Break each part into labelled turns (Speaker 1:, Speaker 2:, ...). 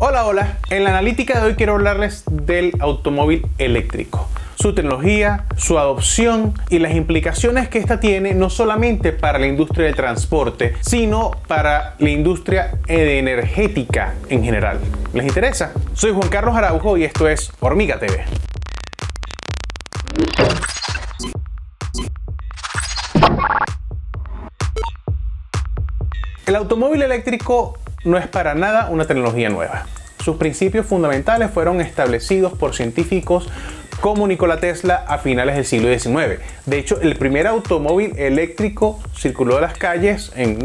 Speaker 1: Hola, hola. En la analítica de hoy quiero hablarles del automóvil eléctrico, su tecnología, su adopción y las implicaciones que esta tiene no solamente para la industria del transporte, sino para la industria energética en general. ¿Les interesa? Soy Juan Carlos Araujo y esto es Hormiga TV. El automóvil eléctrico no es para nada una tecnología nueva. Sus principios fundamentales fueron establecidos por científicos como Nikola Tesla a finales del siglo XIX. De hecho, el primer automóvil eléctrico circuló las calles en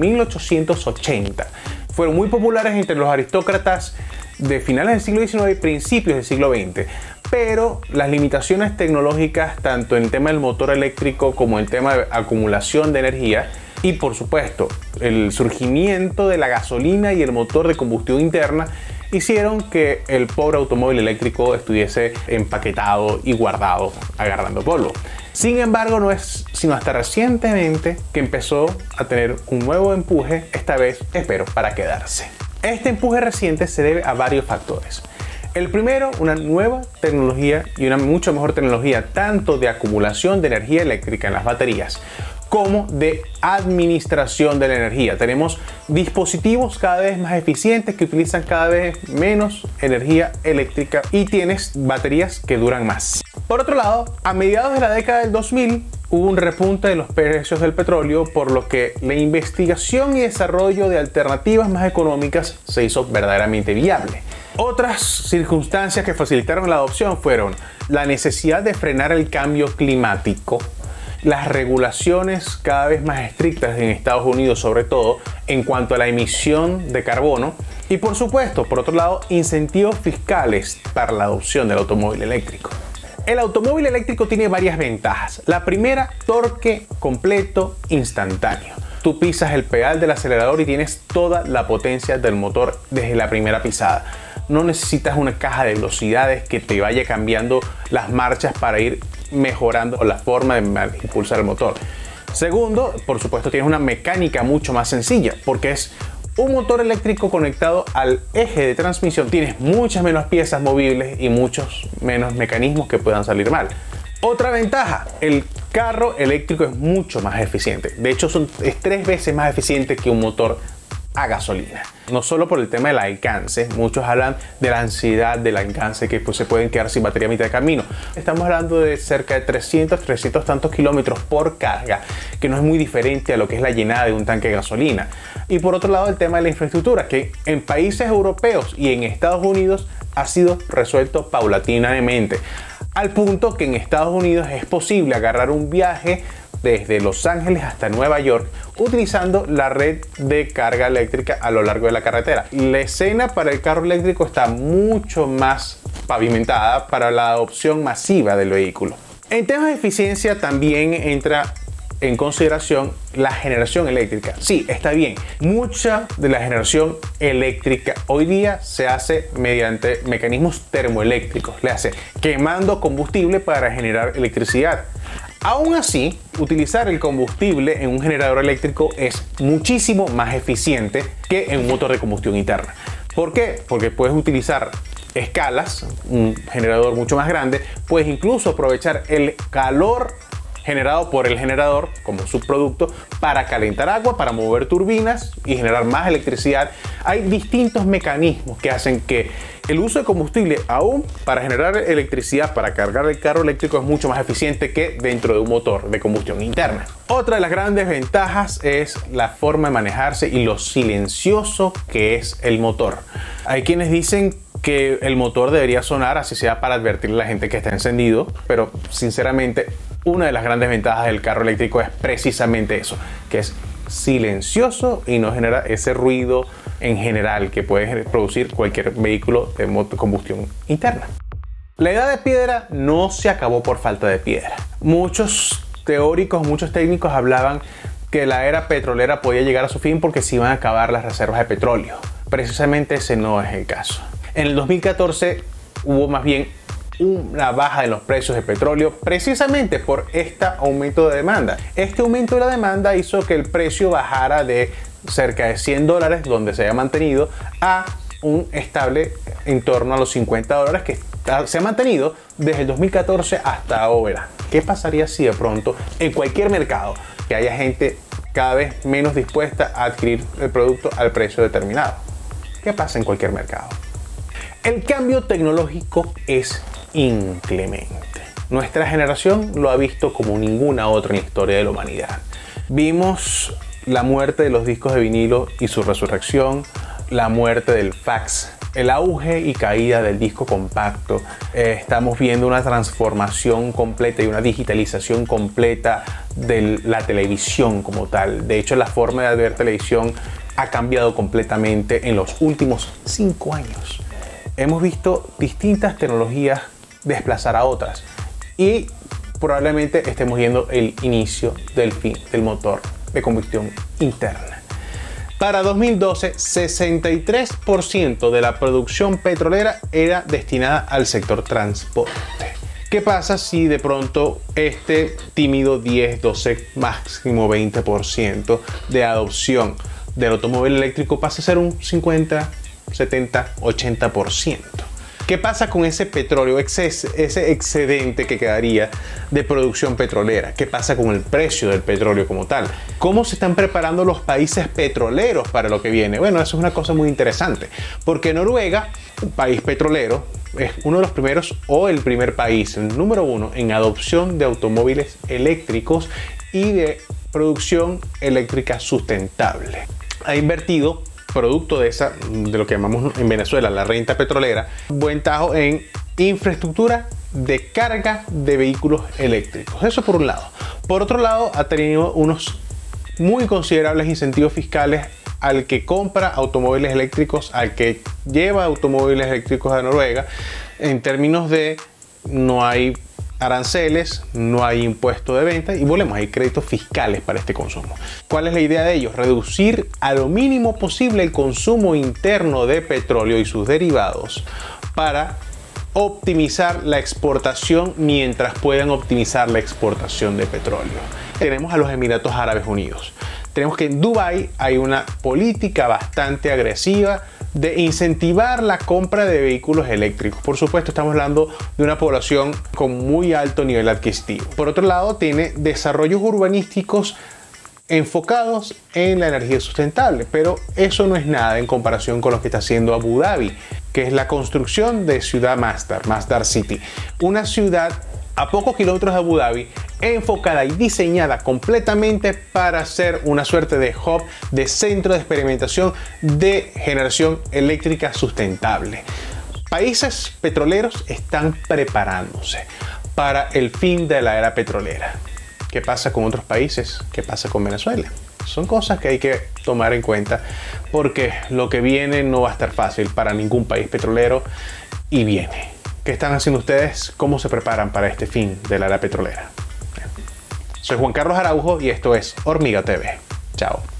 Speaker 1: 1880. Fueron muy populares entre los aristócratas de finales del siglo XIX y principios del siglo XX. Pero las limitaciones tecnológicas, tanto en el tema del motor eléctrico como en el tema de acumulación de energía, y por supuesto el surgimiento de la gasolina y el motor de combustión interna, hicieron que el pobre automóvil eléctrico estuviese empaquetado y guardado, agarrando polvo. Sin embargo, no es sino hasta recientemente que empezó a tener un nuevo empuje, esta vez, espero, para quedarse. Este empuje reciente se debe a varios factores. El primero, una nueva tecnología y una mucho mejor tecnología, tanto de acumulación de energía eléctrica en las baterías, como de administración de la energía. Tenemos dispositivos cada vez más eficientes que utilizan cada vez menos energía eléctrica y tienes baterías que duran más. Por otro lado, a mediados de la década del 2000 hubo un repunte de los precios del petróleo, por lo que la investigación y desarrollo de alternativas más económicas se hizo verdaderamente viable. Otras circunstancias que facilitaron la adopción fueron la necesidad de frenar el cambio climático, las regulaciones cada vez más estrictas en Estados Unidos, sobre todo en cuanto a la emisión de carbono, y por supuesto, por otro lado, incentivos fiscales para la adopción del automóvil eléctrico. El automóvil eléctrico tiene varias ventajas. La primera, torque completo instantáneo. Tú pisas el pedal del acelerador y tienes toda la potencia del motor desde la primera pisada. No necesitas una caja de velocidades que te vaya cambiando las marchas para ir mejorando la forma de impulsar el motor. Segundo, por supuesto, tienes una mecánica mucho más sencilla porque es un motor eléctrico conectado al eje de transmisión. Tienes muchas menos piezas movibles y muchos menos mecanismos que puedan salir mal. Otra ventaja, el carro eléctrico es mucho más eficiente. De hecho, es 3 veces más eficiente que un motor a gasolina. No solo por el tema del alcance, muchos hablan de la ansiedad del alcance, que pues se pueden quedar sin batería a mitad de camino. Estamos hablando de cerca de 300 tantos kilómetros por carga, que no es muy diferente a lo que es la llenada de un tanque de gasolina. Y por otro lado, el tema de la infraestructura, que en países europeos y en Estados Unidos ha sido resuelto paulatinamente, al punto que en Estados Unidos es posible agarrar un viaje desde Los Ángeles hasta Nueva York utilizando la red de carga eléctrica a lo largo de la carretera. La escena para el carro eléctrico está mucho más pavimentada para la adopción masiva del vehículo. En temas de eficiencia también entra en consideración la generación eléctrica. Sí, está bien. Mucha de la generación eléctrica hoy día se hace mediante mecanismos termoeléctricos, le hace quemando combustible para generar electricidad. Aún así, utilizar el combustible en un generador eléctrico es muchísimo más eficiente que en un motor de combustión interna. ¿Por qué? Porque puedes utilizar escalas, un generador mucho más grande, puedes incluso aprovechar el calor generado por el generador como subproducto para calentar agua, para mover turbinas y generar más electricidad. Hay distintos mecanismos que hacen que el uso de combustible, aún para generar electricidad, para cargar el carro eléctrico, es mucho más eficiente que dentro de un motor de combustión interna. Otra de las grandes ventajas es la forma de manejarse y lo silencioso que es el motor. Hay quienes dicen que el motor debería sonar, así sea para advertirle a la gente que está encendido, pero sinceramente una de las grandes ventajas del carro eléctrico es precisamente eso, que es silencioso y no genera ese ruido en general que puede producir cualquier vehículo de combustión interna. La edad de piedra no se acabó por falta de piedra. Muchos teóricos, muchos técnicos hablaban que la era petrolera podía llegar a su fin porque se iban a acabar las reservas de petróleo. Precisamente ese no es el caso. En el 2014 hubo más bien una baja de los precios de petróleo precisamente por este aumento de demanda. Este aumento de la demanda hizo que el precio bajara de cerca de $100, donde se había mantenido, a un estable en torno a los $50 que se ha mantenido desde el 2014 hasta ahora. ¿Qué pasaría si de pronto en cualquier mercado que haya gente cada vez menos dispuesta a adquirir el producto al precio determinado? ¿Qué pasa en cualquier mercado? El cambio tecnológico es inclemente. Nuestra generación lo ha visto como ninguna otra en la historia de la humanidad. Vimos la muerte de los discos de vinilo y su resurrección, la muerte del fax, el auge y caída del disco compacto. Estamos viendo una transformación completa y una digitalización completa de la televisión como tal. De hecho, la forma de ver televisión ha cambiado completamente en los últimos 5 años. Hemos visto distintas tecnologías desplazar a otras y probablemente estemos viendo el inicio del fin del motor de combustión interna. Para 2012, 63% de la producción petrolera era destinada al sector transporte. ¿Qué pasa si de pronto este tímido 10, 12, máximo 20% de adopción del automóvil eléctrico pasa a ser un 50, 70, 80%? ¿Qué pasa con ese petróleo, ese excedente que quedaría de producción petrolera? ¿Qué pasa con el precio del petróleo como tal? ¿Cómo se están preparando los países petroleros para lo que viene? Bueno, eso es una cosa muy interesante, porque Noruega, un país petrolero, es uno de los primeros o el primer país, el número 1 en adopción de automóviles eléctricos y de producción eléctrica sustentable. Ha invertido, producto de lo que llamamos en Venezuela la renta petrolera, buen tajo en infraestructura de carga de vehículos eléctricos. Eso por un lado. Por otro lado, ha tenido unos muy considerables incentivos fiscales al que compra automóviles eléctricos, al que lleva automóviles eléctricos a Noruega, en términos de no hay aranceles, no hay impuesto de venta y volvemos, hay créditos fiscales para este consumo. ¿Cuál es la idea de ellos? Reducir a lo mínimo posible el consumo interno de petróleo y sus derivados para optimizar la exportación mientras puedan optimizar la exportación de petróleo. Tenemos a los Emiratos Árabes Unidos. Tenemos que en Dubái hay una política bastante agresiva de incentivar la compra de vehículos eléctricos. Por supuesto, estamos hablando de una población con muy alto nivel adquisitivo. Por otro lado, tiene desarrollos urbanísticos enfocados en la energía sustentable, pero eso no es nada en comparación con lo que está haciendo Abu Dhabi, que es la construcción de Ciudad Masdar City, una ciudad a pocos kilómetros de Abu Dhabi, enfocada y diseñada completamente para ser una suerte de hub, de centro de experimentación de generación eléctrica sustentable. Países petroleros están preparándose para el fin de la era petrolera. ¿Qué pasa con otros países? ¿Qué pasa con Venezuela? Son cosas que hay que tomar en cuenta porque lo que viene no va a estar fácil para ningún país petrolero y viene. ¿Qué están haciendo ustedes? ¿Cómo se preparan para este fin de la era petrolera? Soy Juan Carlos Araujo y esto es Hormiga TV. Chao.